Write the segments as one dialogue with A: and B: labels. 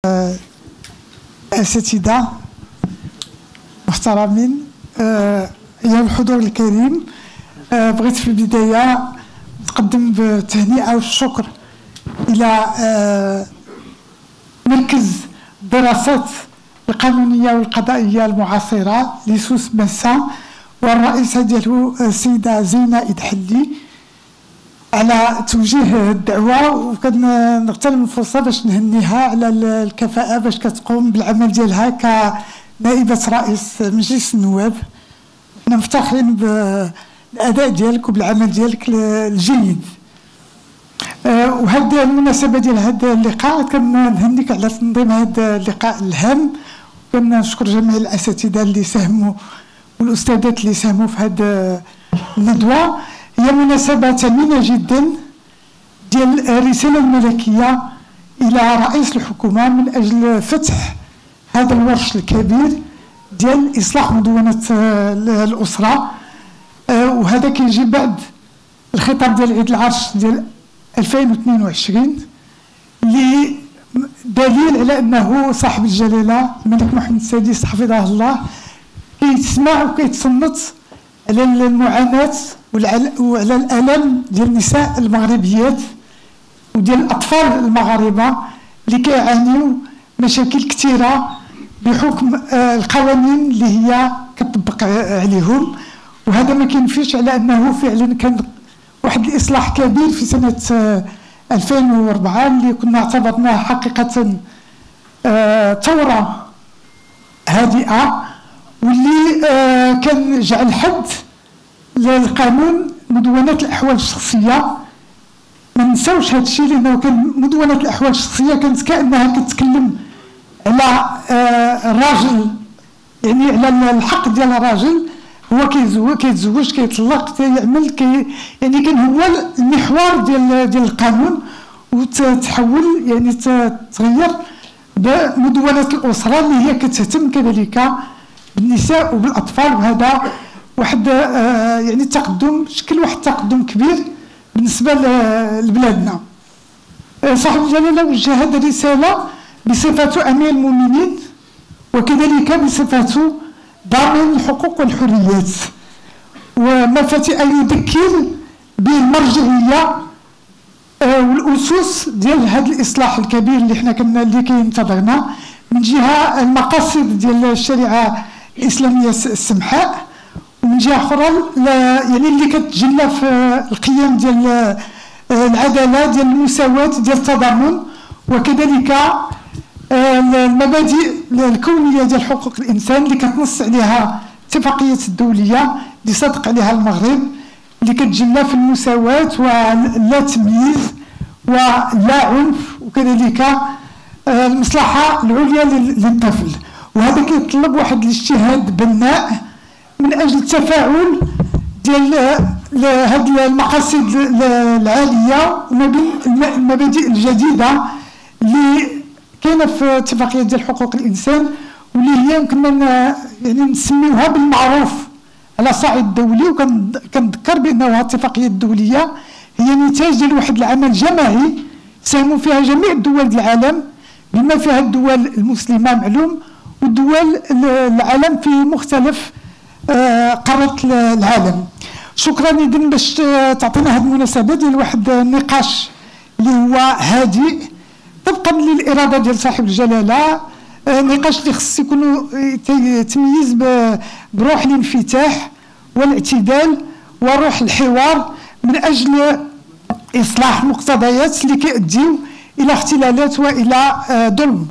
A: أساتذة محترمين، أيها الحضور الكريم، بغيت في البداية نقدم بالتهنئة والشكر إلى مركز الدراسات القانونية والقضائية المعاصرة لسوس مسا والرئيسة ديالو السيدة زينة إدحلي على توجيه الدعوة، وكنغتنم الفرصة باش نهنيها على الكفاءة باش كتقوم بالعمل ديالها كنائبة رئيس مجلس النواب. حنا مفتخرين بالأداء ديالك وبالعمل ديالك الجيد. وهذه المناسبة ديال هذا اللقاء كنهنيك على تنظيم هذا اللقاء الهام، كنشكر جميع الأساتذة اللي ساهموا والأستاذات اللي ساهموا في هذه الندوة. هي مناسبة ثمينة جدا ديال الرسالة الملكية إلى رئيس الحكومة من أجل فتح هذا الورش الكبير ديال إصلاح مدونة الأسرة، وهذا كيجي بعد الخطاب ديال عيد العرش ديال 2022 اللي دليل على أنه صاحب الجلالة الملك محمد السادس حفظه الله كيتسمع وكيتصنت على المعاناة وعلى الألم ديال النساء المغربيات وديال الأطفال المغاربة اللي كيعانيو مشاكل كثيرة بحكم القوانين اللي هي كتطبق عليهم. وهذا ما كينفيش على أنه فعلا كان واحد الإصلاح كبير في سنة 2004 اللي كنا اعتبرناه حقيقة ثورة هادئة، واللي كان جعل حد للقانون مدونة الأحوال الشخصية. ما نساوش هذا الشيء لأنه كان مدونة الأحوال الشخصية كانت كأنها كتتكلم على الراجل، يعني على الحق ديال الراجل، هو كيتزوج كيطلق كيعمل يعني كان هو المحور ديال القانون، وتتحول يعني تغير بمدونة الأسرة اللي هي كتهتم كذلك بالنساء وبالأطفال. وهذا واحد يعني تقدم، شكل واحد التقدم كبير بالنسبة لبلادنا. صاحب الجلالة وجه هذه الرسالة بصفته أمير المؤمنين وكذلك بصفته ضامن الحقوق والحريات، وما فات أن يذكر بالمرجعية والأسس ديال هذا الإصلاح الكبير اللي حنا اللي كينتظرنا من جهة المقاصد ديال الشريعة الإسلامية السمحاء، ومن جهة أخرى يعني اللي كتجلى في القيم ديال العدالة ديال المساواة ديال التضامن، وكذلك المبادئ الكونية ديال حقوق الإنسان اللي كتنص عليها الاتفاقية الدولية اللي صدق عليها المغرب، اللي كتجلى في المساواة ولا تمييز ولا عنف، وكذلك المصلحة العليا للطفل. وهذا كيطلب واحد الاجتهاد بناء من أجل التفاعل ديال هذه المقاصد العالية وما بين المبادئ الجديدة اللي كاينه في اتفاقية ديال حقوق الإنسان، واللي هي يمكننا يعني نسميوها بالمعروف على صعيد الدولي. وكنذكر بأنه الاتفاقية الدولية هي نتاج ديال واحد العمل جماعي ساهموا فيها جميع الدول العالم بما فيها الدول المسلمة معلوم ودول العالم في مختلف قارات العالم. شكرا إذن باش تعطينا هذه المناسبة ديال واحد النقاش اللي هو هادئ طبقا للإرادة ديال صاحب الجلالة، نقاش اللي خص يكون يتميز بروح الانفتاح والاعتدال وروح الحوار من أجل إصلاح مقتضيات اللي كيؤديو إلى اختلالات وإلى ظلم.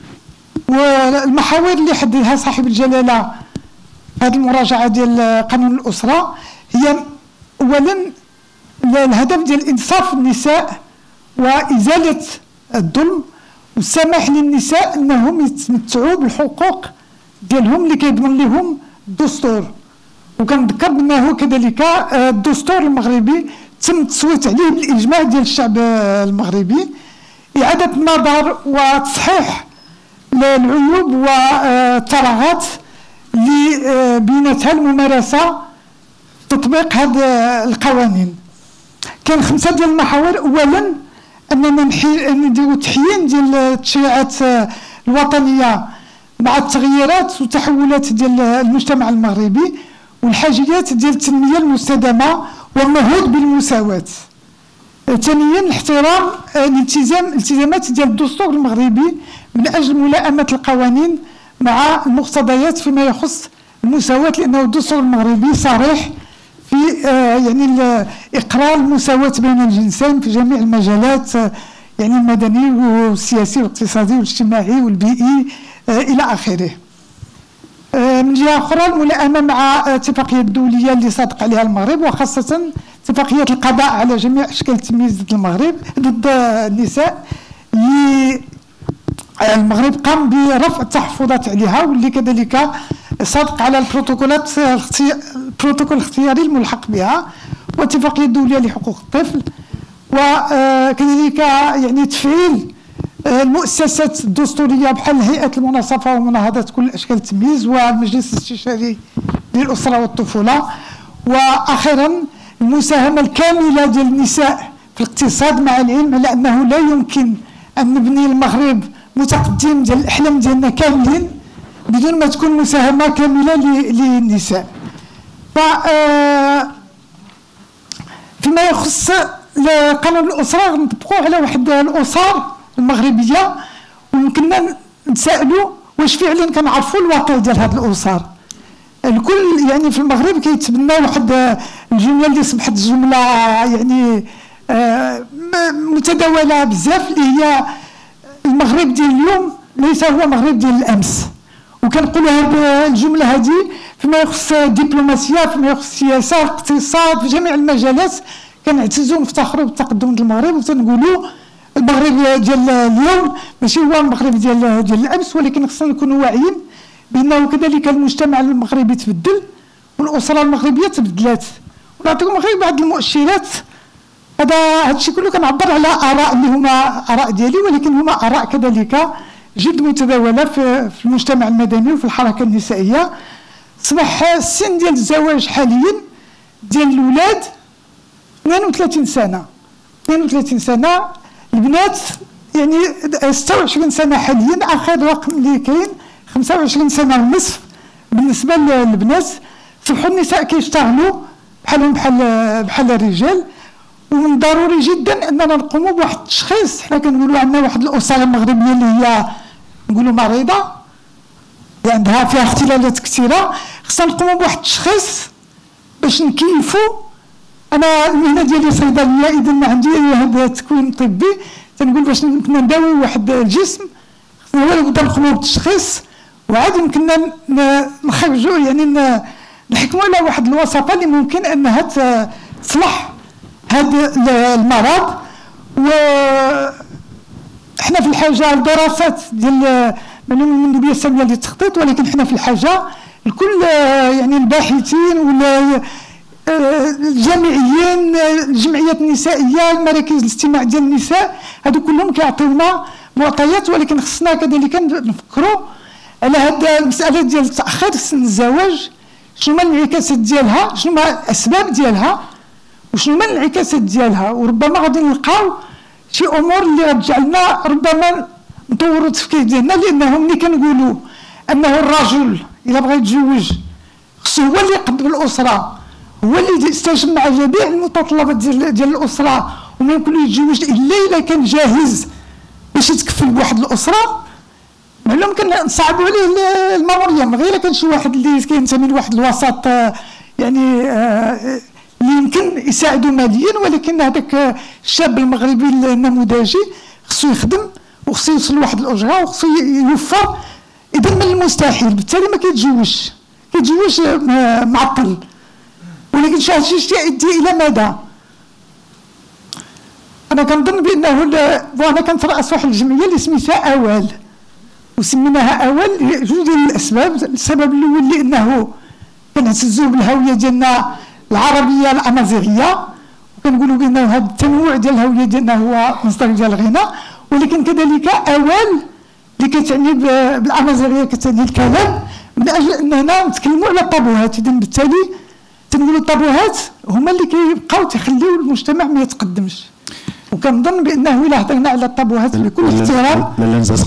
A: والمحاور اللي حددها صاحب الجلالة هذه المراجعة ديال قانون الأسرة هي أولا الهدف ديال إنصاف النساء وإزالة الظلم والسماح للنساء أنهم يتمتعوا بالحقوق ديالهم اللي كيضمن لهم الدستور. وكنذكر بأنه كذلك الدستور المغربي تم التصويت عليه بالإجماع ديال الشعب المغربي، إعادة النظر وتصحيح العيوب والثغرات اللي بينتها الممارسة تطبيق هذه القوانين. كان 5 ديال المحاور. أولا أننا نديرو تحيين ديال التشريعات الوطنيه مع التغييرات والتحولات ديال المجتمع المغربي والحاجيات ديال التنميه المستدامه والنهوض بالمساواه. ثانيا الاحترام الالتزامات ديال الدستور المغربي من اجل ملائمه القوانين مع المقتضيات فيما يخص المساواه، لانه الدستور المغربي صريح في يعني اقرار المساواه بين الجنسين في جميع المجالات، يعني المدني والسياسي والاقتصادي والاجتماعي والبيئي الى اخره. من جهه اخرى الملائمه مع الاتفاقيه الدوليه اللي صادق عليها المغرب، وخاصه اتفاقيه القضاء على جميع اشكال التمييز ضد المغرب ضد النساء، اللي المغرب قام برفع التحفظات عليها، واللي كذلك صادق على البروتوكول الاختياري الملحق بها، واتفاقيه الدوليه لحقوق الطفل، وكذلك يعني تفعيل المؤسسات الدستوريه بحال هيئه المناصفه ومناهضه كل اشكال التمييز والمجلس الاستشاري للاسره والطفوله. واخيرا المساهمه الكامله ديال النساء في الاقتصاد، مع العلم على انه لا يمكن ان نبني المغرب متقدم ديال الاحلام ديالنا كاملين بدون ما تكون مساهمه كامله للنساء. ف فيما يخص قانون الاسره غنطبقوه على واحد الاسر المغربيه، ويمكننا نتسائلوا واش فعلا كنعرفوا الواقع ديال هذه الاسر. الكل يعني في المغرب كيتبنى واحد الجمله اللي اصبحت جمله يعني متداوله بزاف، اللي هي المغرب ديال اليوم ليس هو المغرب ديال الامس. وكنقولوا هذه الجمله هذه فيما يخص الدبلوماسيه، فيما يخص السياسه، الاقتصاد، في جميع المجالات كنعتزوا ونفتخروا بالتقدم ديال المغرب، وتنقولوا المغرب ديال اليوم ماشي هو المغرب ديال الامس، ولكن خصنا نكونوا واعيين بانه كذلك المجتمع المغربي تبدل والاسره المغربيه تبدلات. ونعطيكم غير بعض المؤشرات. هذا الشيء كله كنعبر على اراء اللي هما اراء ديالي، ولكن هما اراء كذلك جد متداوله في المجتمع المدني وفي الحركه النسائيه. اصبح السن ديال الزواج حاليا ديال الاولاد 32 سنه. 32 سنه البنات يعني 26 سنه حاليا، اخر رقم اللي كاين 25 سنه ونصف بالنسبه للبنات. صبحوا النساء كيشتغلوا بحال الرجال، ومن الضروري جدا اننا نقوموا بواحد التشخيص. حنا كنقولوا عندنا واحد الاسره المغربيه اللي هي نقولوا مريضه، عندها فيها اختلالات كثيره، خصنا نقوموا بواحد التشخيص باش نكيفوا. انا المهنه ديالي صيدليه، اذا ما عندي هذا التكوين الطبي، تنقول باش يمكننا نداوي واحد الجسم خصنا هو نبدا نقوموا بالتشخيص، وعاد يمكننا نخرجوا يعني نحكموا على واحد الوصفه اللي ممكن انها تصلح هذا المرض. و احنا في الحاجه لدراسات ديال المندوبيه الساميه للتخطيط، ولكن احنا في الحاجه الكل يعني الباحثين ولا الجامعيين، الجمعيات النسائيه، المراكز الاستماع ديال النساء، هادو كلهم كيعطيونا معطيات. ولكن خصنا كذلك نفكروا على هذه المساله ديال تاخير سن الزواج، شنو هما الانعكاسات ديالها، شنو هما الاسباب ديالها، وشنو هما الانعكاسات ديالها. وربما غادي نلقاو شي امور اللي غترجع لنا ربما نطوروا التفكير ديالنا، لانه ملي كنقولوا انه الرجل الا بغى يتزوج خصو هو اللي يقدم الاسره، هو اللي يستجب مع جميع المتطلبات ديال الاسره، وما يمكن يتزوج الا كان جاهز باش يتكفل بواحد الاسره. معلوم كنصعبوا عليه الماموريه، من غير كان شي واحد اللي كينتمي لواحد الوسط يعني اللي يمكن يساعدوا ماليا، ولكن هذاك الشاب المغربي النموذجي خصو يخدم وخصو يوصل لواحد الاجره وخصو يوفر. اذا من المستحيل بالتالي ما كيتزوجش معطل. ولكن شي يؤدي الى ماذا؟ انا كنظن بانه وانا كنترأس واحد الجمعيه اللي سميتها اوال، وسميناها اوال لجوج ديال الاسباب. السبب الاول لانه كنعتزوا بالهويه ديالنا العربيه الامازيغيه، وكنقولوا بانه هذا التنوع ديال الهويه ديالنا هو مصدر ديال الغنى. ولكن كذلك اوال اللي كتعني بالامازيغيه كتعني الكلام، من اجل اننا نتكلموا على الطابوهات. اذا بالتالي تنقولوا الطابوهات هما اللي كيبقاو تيخليو المجتمع ما يتقدمش. وكنظن بانه الا هضرنا على الطابوهات بكل احترام
B: لا نزاز قلي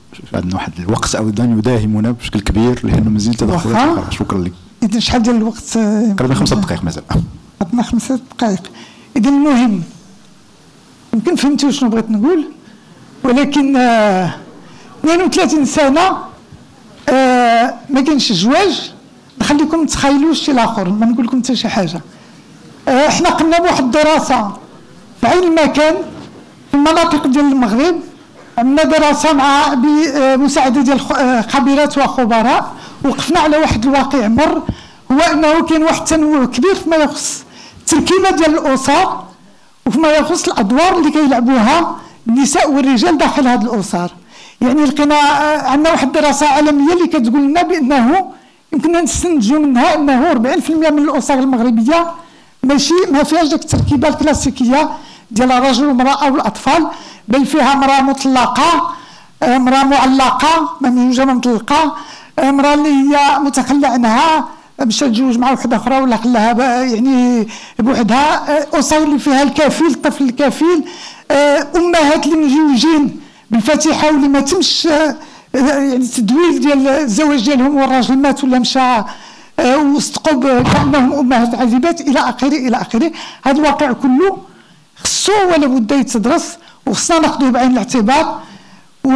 B: عندنا واحد الوقت ايضا يداهمنا بشكل كبير لانه مازال تدخلات. شكرا لك.
A: اذا شحال ديال الوقت؟
B: تقريبا 5 دقائق مازال.
A: عندنا 5 دقائق. اذا المهم يمكن فهمتوا شنو بغيت نقول، ولكن 32 سنه ما كاينش الزواج. نخليكم تخيلوا شي الاخر، ما نقول لكم حتى شي حاجه. احنا قمنا بواحد الدراسه في عين المكان في المناطق ديال المغرب. عملنا دراسه مع بمساعده ديال خبيرات وخبراء، وقفنا على واحد الواقع مر، هو انه كاين واحد التنوع كبير فيما يخص التركيبه ديال الاسر وفيما يخص الادوار اللي كيلعبوها النساء والرجال داخل هذه الاسر. يعني لقينا عندنا واحد الدراسه عالميه اللي كتقول لنا بانه يمكننا نستنتجوا منها انه 40% من الاسر المغربيه ماشي ما فيهاش ديك التركيبه الكلاسيكيه ديال الرجل والمراه والاطفال، بل فيها امراه مطلقه، امراه معلقه ما مزوجه ما مطلقه، امراه اللي هي متخلى عنها باش تتزوج مع وحده اخرى ولا خلاها يعني بوحدها، اسر اللي فيها الكفيل الطفل الكفيل، امهات اللي مزوجين بالفاتحه واللي ما تمش يعني التدويل ديال الزواج ديالهم والراجل مات ولا مشى وصدقوا كانهم امهات عذبات الى اخره الى اخره. هذا الواقع كله خصو ولا بد يتدرس وخصنا ناخذوه بعين الاعتبار. و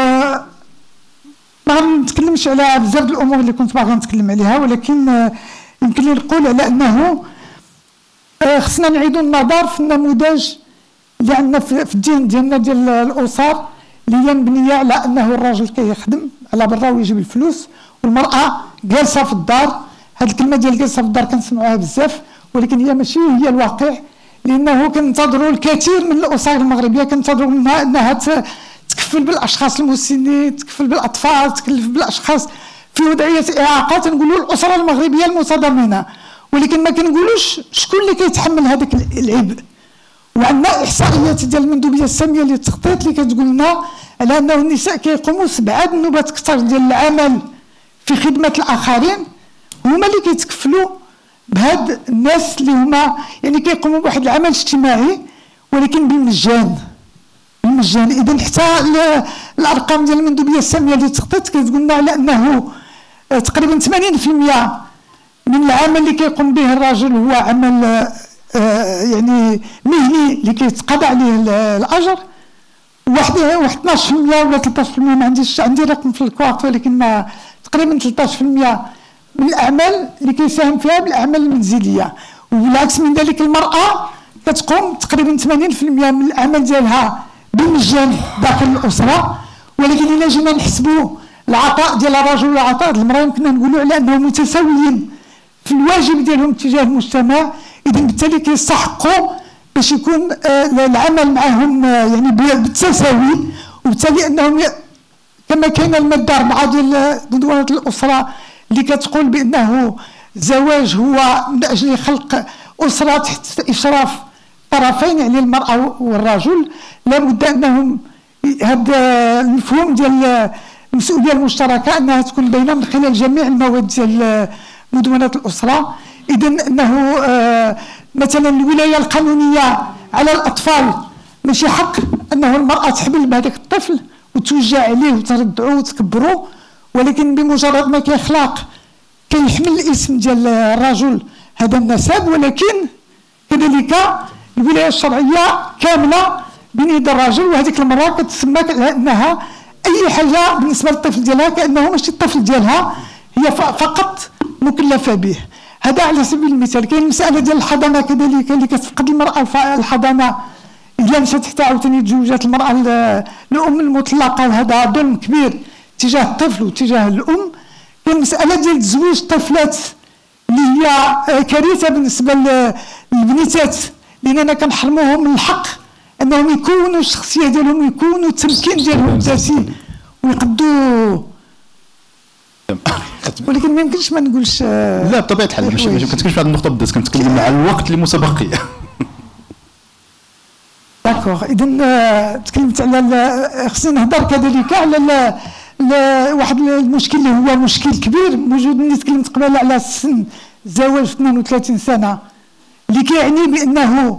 A: ما نتكلمش على بزاف د الامور اللي كنت باغي نتكلم عليها، ولكن يمكن لي نقول على انه خصنا نعيدوا النظر في النموذج اللي عندنا في الدين ديالنا ديال الاسر اللي هي مبنيه على انه الراجل كيخدم على برا ويجيب الفلوس والمراه جالسه في الدار. هذه الكلمه ديال جالسه في الدار كنسمعوها بزاف، ولكن هي ماشي هي الواقع، لانه كنتظروا الكثير من الاسر المغربيه كنتظروا منها انها تكفل بالاشخاص المسنين، تكفل بالاطفال، تكلف بالاشخاص في وضعيه اعاقه. تنقولوا الاسره المغربيه المتضامنه، ولكن ما كنقولوش شكون اللي كيتحمل هذاك العبء. وعندنا احصائيات ديال المندوبيه الساميه للتخطيط اللي كتقول لنا على انه النساء كيقوموا 7 نوبات اكثر ديال العمل في خدمه الاخرين، هما اللي كيتكفلوا بهاد الناس اللي هما يعني كيقوموا بواحد العمل اجتماعي ولكن بالمجان. اذا حتى الارقام ديال المندوبيه الساميه للتخطيط كتقول لنا على انه تقريبا 80% من العمل اللي كيقوم به الرجل هو عمل يعني مهني اللي كيتقاضى عليه الاجر. واحد 12% ولا 13%، ما عندي رقم في الكوارت، ولكن ما تقريبا 13% من الاعمال اللي كيساهم فيها بالاعمال المنزليه. وبالعكس من ذلك المراه كتقوم تقريبا 80% من الاعمال ديالها بالمجان داخل الاسره. ولكن الا جينا نحسبوا العطاء ديال الرجل والعطاء ديال المراه يمكننا نقولوا على انهم متساويين في الواجب ديالهم تجاه المجتمع. اذا بالتالي كيستحقوا باش يكون العمل معهم يعني بالتساوي، وبالتالي انهم كما كاين الماده 4 ديال مدونه الاسره اللي كتقول بانه الزواج هو من اجل خلق اسره تحت اشراف طرفين يعني المراه والرجل. لابد انهم هذا المفهوم ديال المسؤوليه المشتركه انها تكون بيننا من خلال جميع المواد ديال مدونه الاسره. اذا انه مثلا الولايه القانونيه على الاطفال ماشي حق انه المراه تحمل بهذاك الطفل وتوجع عليه وتردعو وتكبرو، ولكن بمجرد ما كيخلق كيحمل الاسم ديال الرجل هذا النسب. ولكن كذلك الولايه الشرعيه كامله بين يد الرجل، وهذيك المراه كتسمى انها اي حاجه بالنسبه للطفل ديالها كانه ماشي الطفل ديالها، هي فقط مكلفه به. هذا على سبيل المثال. كاين المساله ديال الحضانه كذلك اللي كتفقد المراه الحضانه اذا مشات حتى عاوتاني تزوجات المراه الام المطلقه، وهذا ظلم كبير تجاه الطفل وتجاه الام. كاين المساله ديال تزويج الطفلات اللي هي كارثه بالنسبه للبنيتات، لاننا كنحرموهم من الحق انهم يكونوا الشخصيه ديالهم ويكونوا التمكين ديالهم الذاتي ويقدوا. ولكن ما يمكنش ما نقولش
B: لا بطبيعه الحال ماشي كنتكلمش في هذه النقطه بالذات، كنتكلم على الوقت اللي متبقي.
A: داكوغ. اذا تكلمت على خصني نهضر كذلك على واحد المشكل اللي هو مشكل كبير موجود. ملي تكلمت قبل على السن الزواج في 32 سنه اللي كيعني بانه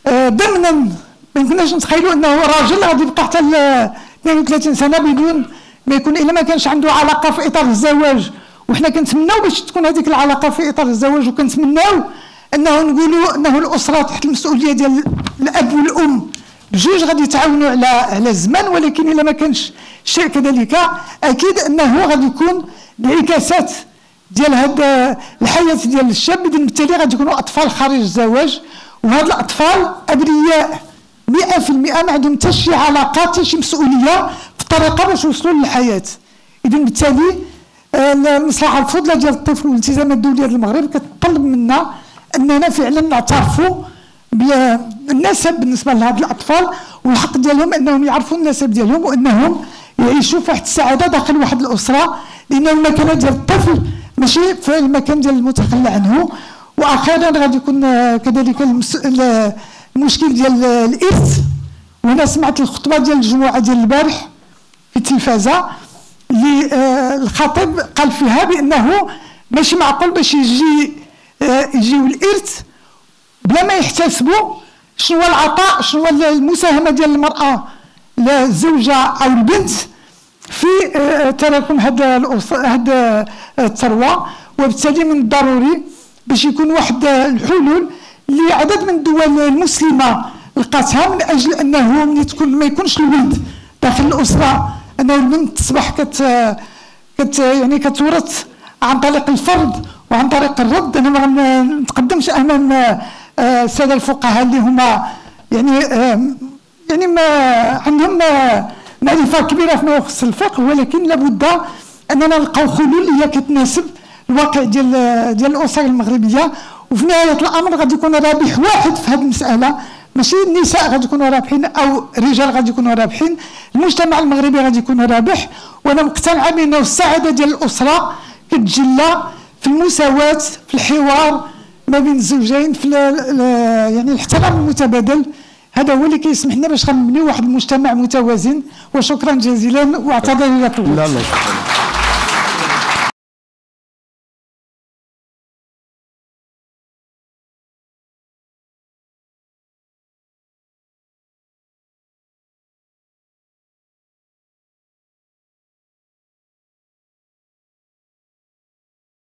A: ضمنا ما يمكنناش نتخيلوا انه راجل غادي يبقى حتى 32 سنه بدون ما يكون الا ما كانش عنده علاقه في اطار الزواج، وحنا كنتمناو باش تكون هذيك العلاقه في اطار الزواج، وكنتمناو انه نقولوا انه الاسره تحت المسؤوليه ديال الاب والام بجوج غادي يتعاونوا على الزمان، ولكن الا ما كانش شيء كذلك اكيد انه غادي يكون انعكاسات ديال هذا الحياه ديال الشاب، بالتالي غادي يكونوا اطفال خارج الزواج، وهاد الاطفال ابرياء 100%، ما عندهم حتى شي علاقه حتى شي مسؤوليه في الطريقه باش يوصلوا للحياه. اذا بالتالي المصلحه الفضلى ديال الطفل والالتزامات الدوليه ديال المغرب كتطلب منا اننا فعلا نعترفوا بالنسب بالنسبه لهاد الاطفال، والحق ديالهم انهم يعرفوا النسب ديالهم، وانهم يعيشوا في واحد السعاده داخل واحد الاسره، لان المكانه ديال الطفل ماشي في المكان ديال المتخلى عنه. واخيرا غادي يكون كذلك المشكل ديال الارث، وانا سمعت الخطبه ديال الجمعه ديال البارح في التلفازه اللي الخطيب قال فيها بانه ماشي معقول باش يجيو الارث بلا ما يحتسبوا شنو هو العطاء، شنو هو المساهمه ديال المراه الزوجه او البنت في تراكم هذا الثروه. وبالتالي من الضروري باش يكون واحد الحلول اللي عدد من الدول المسلمه لقاتها، من اجل انه ملي تكون ما يكونش الولد داخل الاسره، انه البنت تصبح يعني كتورث عن طريق الفرض وعن طريق الرد. انا ما نتقدمش امام الساده الفقهاء اللي هما يعني ما عندهم معرفه كبيره فيما يخص الفقه، ولكن لابد اننا نلقاو حلول اللي كتناسب الواقع ديال الاسر المغربيه. وفي نهايه الامر غادي يكون رابح واحد في هذه المساله، ماشي النساء غادي يكونوا رابحين او الرجال غادي يكونوا رابحين، المجتمع المغربي غادي يكون رابح. وانا مقتنعه بانه السعاده ديال الاسره كتجلى في المساواه، في الحوار ما بين الزوجين، في يعني الاحترام المتبادل. هذا هو اللي كيسمح لنا باش غنبنيو واحد المجتمع متوازن. وشكرا جزيلا واعتذر الى طول.